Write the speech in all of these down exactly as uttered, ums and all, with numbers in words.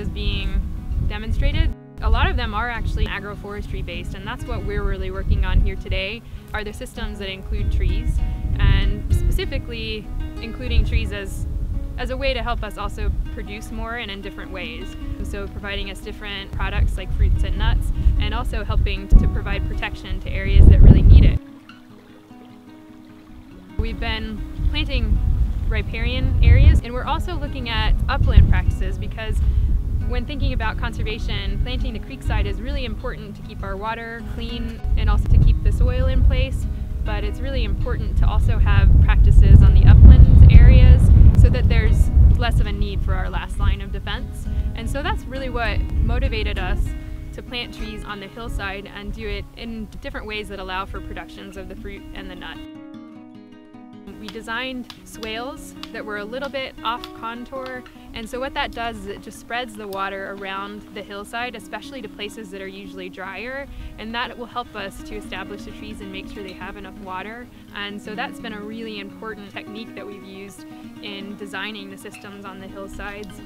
practices being demonstrated. A lot of them are actually agroforestry based, and that's what we're really working on here today, are the systems that include trees, and specifically including trees as as a way to help us also produce more and in different ways. So providing us different products like fruits and nuts, and also helping to provide protection to areas that really need it. We've been planting riparian areas, and we're also looking at upland practices, because when thinking about conservation, planting the creekside is really important to keep our water clean and also to keep the soil in place, but it's really important to also have practices on the upland areas so that there's less of a need for our last line of defense. And so that's really what motivated us to plant trees on the hillside and do it in different ways that allow for productions of the fruit and the nut. We designed swales that were a little bit off contour, and so what that does is it just spreads the water around the hillside, especially to places that are usually drier, and that will help us to establish the trees and make sure they have enough water. And so that's been a really important technique that we've used in designing the systems on the hillsides.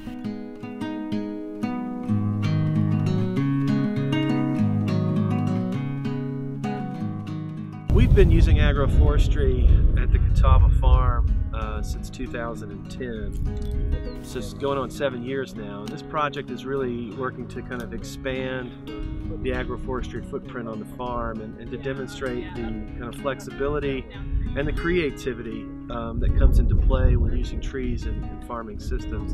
We've been using agroforestry at the Catawba farm uh, since two thousand ten. So it's going on seven years now. And this project is really working to kind of expand the agroforestry footprint on the farm and, and to demonstrate the kind of flexibility and the creativity um, that comes into play when using trees in, in farming systems.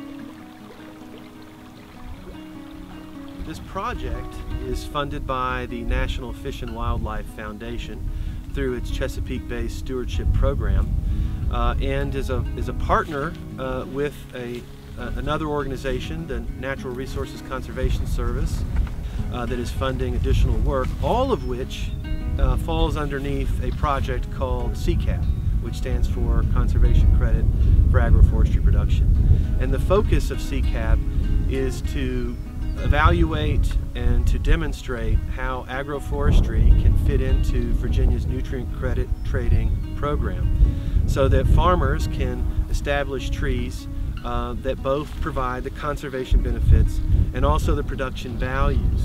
This project is funded by the National Fish and Wildlife Foundation through its Chesapeake-based stewardship program, uh, and is a, is a partner uh, with a, uh, another organization, the Natural Resources Conservation Service, uh, that is funding additional work, all of which uh, falls underneath a project called C CAP, which stands for Conservation Credit for Agroforestry Production. And the focus of C CAP is to evaluate and to demonstrate how agroforestry can fit into Virginia's nutrient credit trading program, so that farmers can establish trees uh, that both provide the conservation benefits and also the production values.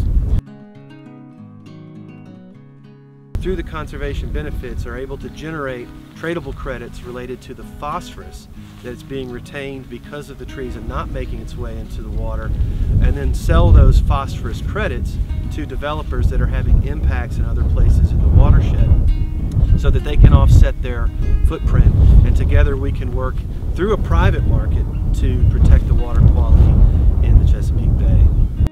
Through the conservation benefits, are able to generate tradable credits related to the phosphorus that's being retained because of the trees and not making its way into the water, and then sell those phosphorus credits to developers that are having impacts in other places in the watershed, so that they can offset their footprint, and together we can work through a private market to protect the water quality in the Chesapeake Bay.